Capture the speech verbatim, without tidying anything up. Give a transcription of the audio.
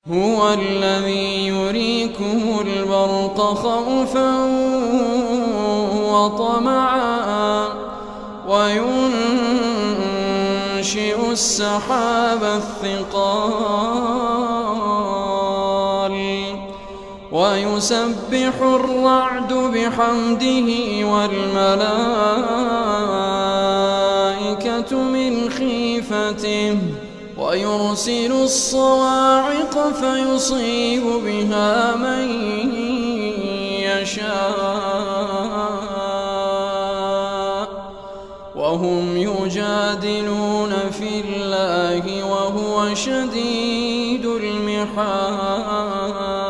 هو الذي يريكم البرق خوفا وطمعا وينشئ السحاب الثقال ويسبح الرعد بحمده والملائكة من خيفته ويرسل الصواعق فيصيب بها من يشاء وهم يجادلون في الله وهو شديد المحال.